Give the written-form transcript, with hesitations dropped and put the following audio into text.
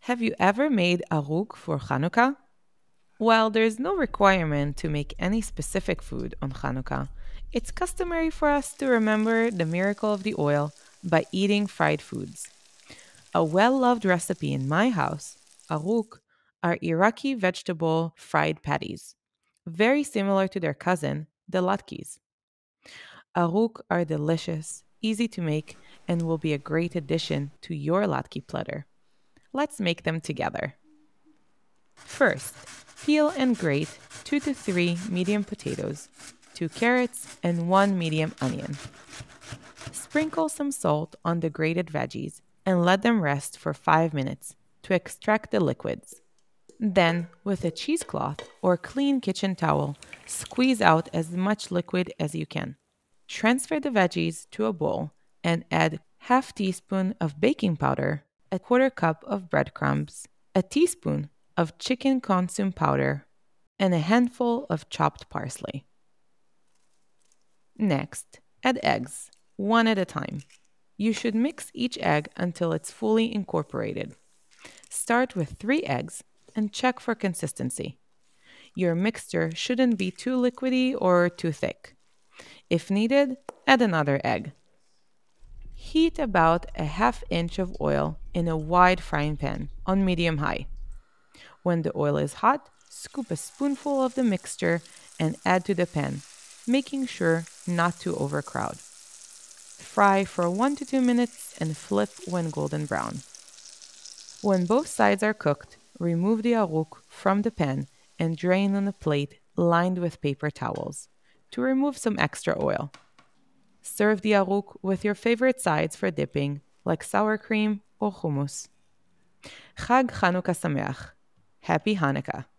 Have you ever made Aruk for Hanukkah? While there is no requirement to make any specific food on Hanukkah, it's customary for us to remember the miracle of the oil by eating fried foods. A well-loved recipe in my house, Aruk, are Iraqi vegetable fried patties, very similar to their cousin, the latkes. Aruk are delicious, easy to make, and will be a great addition to your latke platter. Let's make them together. First, peel and grate 2 to 3 medium potatoes, 2 carrots, and 1 medium onion. Sprinkle some salt on the grated veggies and let them rest for 5 minutes to extract the liquids. Then, with a cheesecloth or clean kitchen towel, squeeze out as much liquid as you can. Transfer the veggies to a bowl and add half teaspoon of baking powder, a quarter cup of breadcrumbs, a teaspoon of chicken consommé powder, and a handful of chopped parsley. Next, add eggs, one at a time. You should mix each egg until it's fully incorporated. Start with 3 eggs and check for consistency. Your mixture shouldn't be too liquidy or too thick. If needed, add another egg. Heat about a ½ inch of oil in a wide frying pan on medium-high. When the oil is hot, scoop a spoonful of the mixture and add to the pan, making sure not to overcrowd. Fry for 1 to 2 minutes and flip when golden brown. When both sides are cooked, remove the aruk from the pan and drain on a plate lined with paper towels to remove some extra oil. Serve the aruk with your favorite sides for dipping, like sour cream or hummus. Chag Hanukkah Sameach. Happy Hanukkah!